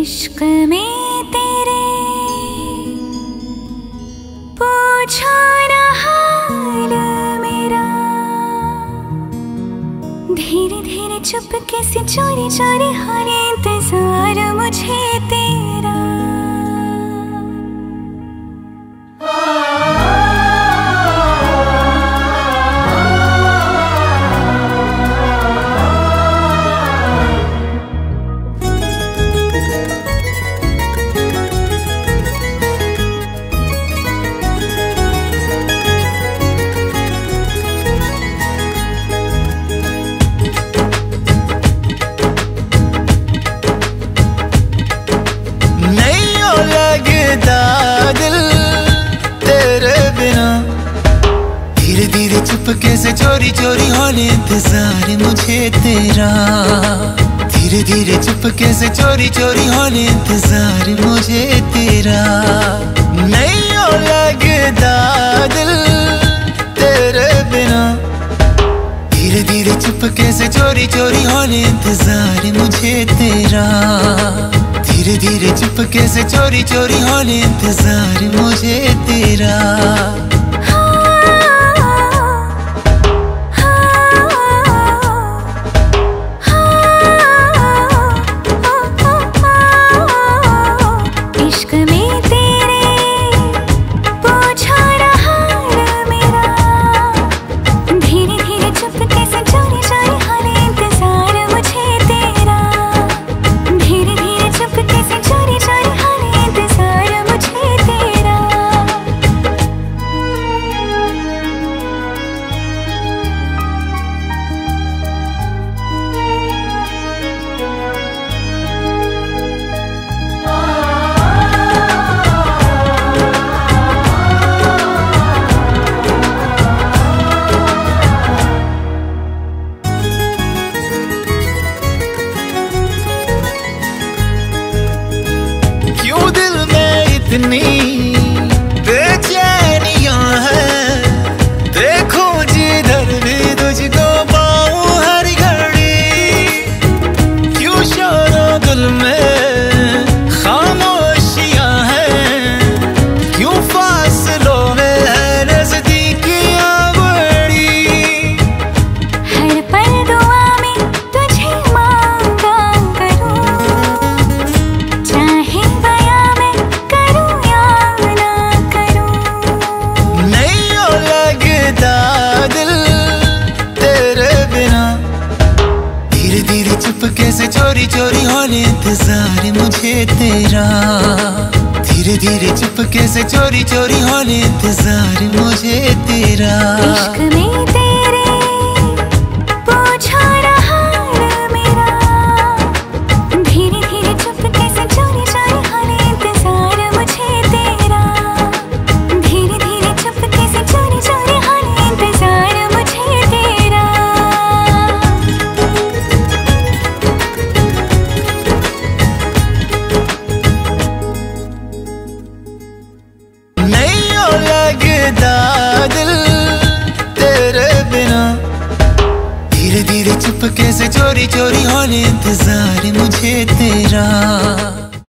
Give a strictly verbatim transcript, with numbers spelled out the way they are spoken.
इश्क में तेरे पूछो ना हाल मेरा, धीरे धीरे चुपके से चोरी चोरी हर इंतजार मुझे तेरा। दिल तेरे बिना धीरे धीरे चुपके से चोरी चोरी होने इंतजार मुझे तेरा, धीरे धीरे चुपके से चोरी चोरी होने इंतजार मुझे तेरा। नहीं हो लगता दिल तेरे बिना, धीरे धीरे चुपके से चोरी चोरी होने इंतजार मुझे तेरा, धीरे धीरे चुपके से चोरी चोरी होने इंतजार मुझे तेरा। इश्क में तेरे पूछो ना हाल मेरा, धीरे धीरे चुपके से चोरी चोरी होने इंतजार मुझे तेरा, धीरे धीरे चुपके से चोरी चोरी होने इंतजार मुझे तेरा। क्यों दिल में इतनी बेचैनियां हैं, देखो जिधर भी तुझको पाऊं हर घड़ी। क्यों शोरो दिल में खामोशियां हैं, क्यों फासलों में है नजदीकियां बड़ी। हर पल दुआ में तुझे मांगा करूं, चाहे बयां में करूं या ना करूं। नहीं हो लगता दिल तेरे बिना, धीरे धीरे चुपके से चोरी चोरी होने इंतजार मुझे तेरा, धीरे धीरे चुपके से चोरी चोरी होने इंतजार मुझे तेरा। इश्क में तेरे पूछो ना हाल मेरा, धीरे धीरे चुपके से चोरी चोरी होने इंतजार मुझे तेरा, धीरे धीरे चुपके से चोरी चोरी होने इंतजार मुझे तेरा। नहीं हो लगता दिल तेरे बिना, धीरे धीरे चुपके से चोरी चोरी होने इंतजार मुझे तेरा।